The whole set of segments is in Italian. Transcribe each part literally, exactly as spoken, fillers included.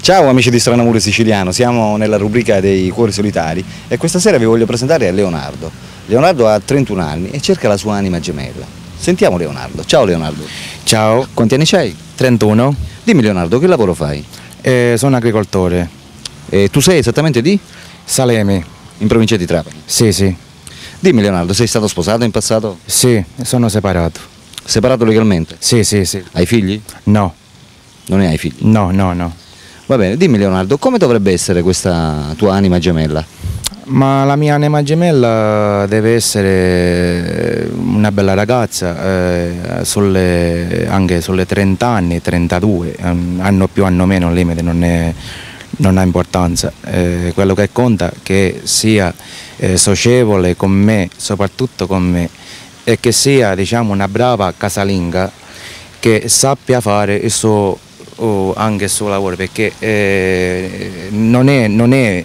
Ciao amici di Strano Amore Siciliano, siamo nella rubrica dei cuori solitari e questa sera vi voglio presentare Leonardo. Leonardo ha trentuno anni e cerca la sua anima gemella. Sentiamo Leonardo. Ciao Leonardo. Ciao. Quanti anni c'hai? trentuno. Dimmi Leonardo, che lavoro fai? Eh, sono agricoltore. E tu sei esattamente di? Salemi. In provincia di Trapani? Sì, sì. Dimmi Leonardo, sei stato sposato in passato? Sì, sono separato. Separato legalmente? Sì, sì, sì. Hai figli? No. Non ne hai figli? No, no, no. Va bene, dimmi Leonardo, come dovrebbe essere questa tua anima gemella? Ma la mia anima gemella deve essere una bella ragazza, eh, sulle, anche sulle trenta anni, trentadue, anno più, anno meno, il limite non, è, non ha importanza. Eh, quello che conta è che sia eh, socievole con me, soprattutto con me, e che sia, diciamo, una brava casalinga che sappia fare il suo, oh, anche il suo lavoro, perché eh, non, è, non è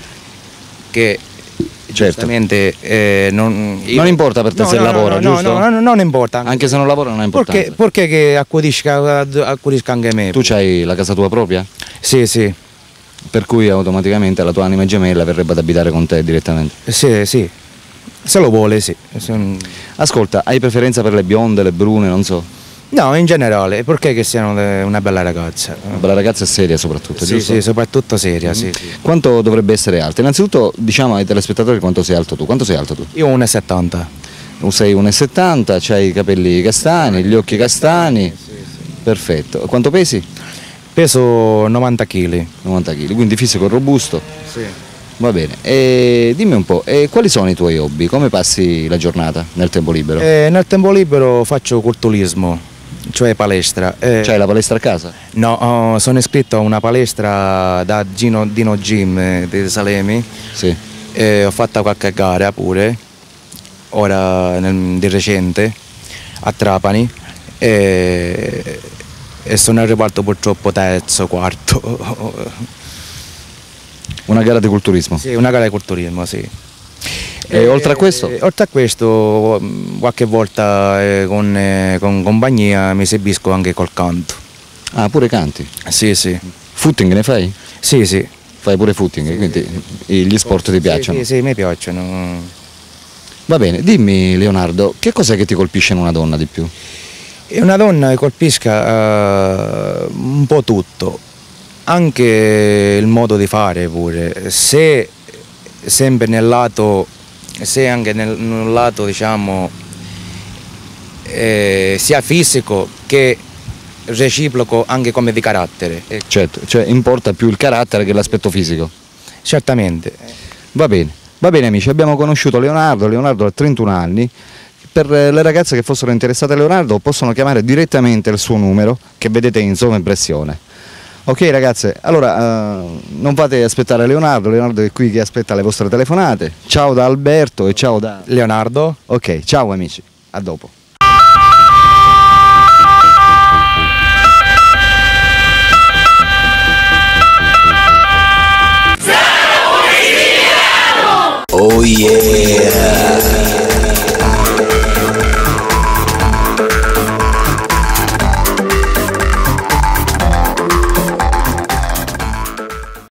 che certo. Giustamente eh, non, io, non importa per te no, se no, lavora, no, giusto? No, no, no, non importa. Anche se non lavora non ha importanza. Perché, perché che accudisca, accudisca anche me. Tu c'hai la casa tua propria? Sì, sì. Per cui automaticamente la tua anima gemella verrebbe ad abitare con te direttamente? Sì, sì. Se lo vuole, sì. Ascolta, hai preferenza per le bionde, le brune, non so? No, in generale, perché che siano una bella ragazza. Una bella ragazza e seria soprattutto, sì, giusto? Sì, soprattutto seria, mm. sì, sì. Quanto dovrebbe essere alta? Innanzitutto diciamo ai telespettatori quanto sei alto tu. Quanto sei alto tu? Io uno e settanta. Sei uno e settanta, c'hai i capelli castani, gli occhi castani. Sì, sì. Perfetto. Quanto pesi? Peso novanta chili. novanta chili, quindi fisico robusto. Sì. Va bene. E dimmi un po', e quali sono i tuoi hobby? Come passi la giornata nel tempo libero? Eh, nel tempo libero faccio culturismo, cioè palestra. Eh, C'hai la palestra a casa? No, oh, sono iscritto a una palestra da Gino, Dino Gym eh, di Salemi. Sì. Eh, ho fatto qualche gara pure, ora nel, di recente, a Trapani. E, e sono arrivato purtroppo terzo, quarto. Una gara di culturismo? Sì, una gara di culturismo, sì. E, e oltre a questo? E, oltre a questo, qualche volta eh, con, eh, con compagnia mi esibisco anche col canto. Ah, pure canti? Sì, sì. Footing ne fai? Sì, sì. Fai pure footing, sì, quindi sì. Gli sport ti piacciono? Sì, sì, sì, mi piacciono. Va bene, dimmi Leonardo, che cos'è che ti colpisce in una donna di più? In una donna colpisca uh, un po' tutto. Anche il modo di fare pure, se sempre nel lato, se anche nel, nel lato diciamo eh, sia fisico che reciproco anche come di carattere. Certo, cioè importa più il carattere che l'aspetto fisico. Certamente. Va bene, va bene amici, abbiamo conosciuto Leonardo, Leonardo ha trentuno anni. Per le ragazze che fossero interessate a Leonardo possono chiamare direttamente il suo numero che vedete in sovraimpressione. Ok ragazze, allora uh, non fate aspettare Leonardo, Leonardo è qui che aspetta le vostre telefonate. Ciao da Alberto e ciao da Leonardo. Ok, ciao amici, a dopo. Oh yeah!